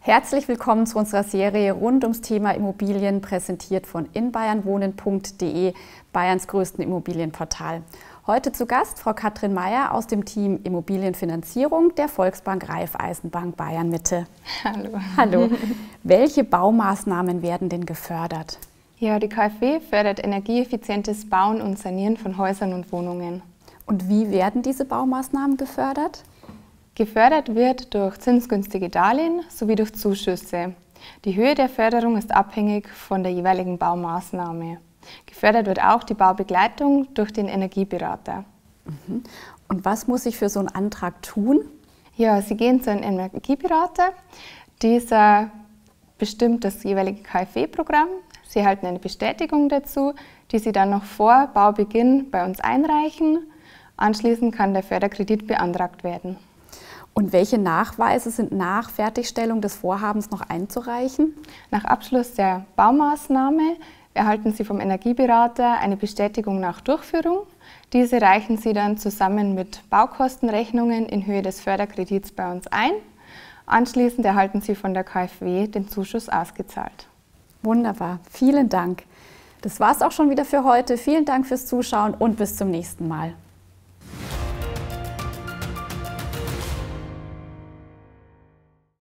Herzlich willkommen zu unserer Serie rund ums Thema Immobilien, präsentiert von inbayernwohnen.de, Bayerns größten Immobilienportal. Heute zu Gast Frau Katrin Meyer aus dem Team Immobilienfinanzierung der Volksbank Raiffeisenbank Bayern Mitte. Hallo. Hallo. Welche Baumaßnahmen werden denn gefördert? Ja, die KfW fördert energieeffizientes Bauen und Sanieren von Häusern und Wohnungen. Und wie werden diese Baumaßnahmen gefördert? Gefördert wird durch zinsgünstige Darlehen sowie durch Zuschüsse. Die Höhe der Förderung ist abhängig von der jeweiligen Baumaßnahme. Gefördert wird auch die Baubegleitung durch den Energieberater. Und was muss ich für so einen Antrag tun? Ja, Sie gehen zu einem Energieberater. Dieser bestimmt das jeweilige KfW-Programm. Sie erhalten eine Bestätigung dazu, die Sie dann noch vor Baubeginn bei uns einreichen. Anschließend kann der Förderkredit beantragt werden. Und welche Nachweise sind nach Fertigstellung des Vorhabens noch einzureichen? Nach Abschluss der Baumaßnahme erhalten Sie vom Energieberater eine Bestätigung nach Durchführung. Diese reichen Sie dann zusammen mit Baukostenrechnungen in Höhe des Förderkredits bei uns ein. Anschließend erhalten Sie von der KfW den Zuschuss ausgezahlt. Wunderbar, vielen Dank. Das war's auch schon wieder für heute. Vielen Dank fürs Zuschauen und bis zum nächsten Mal.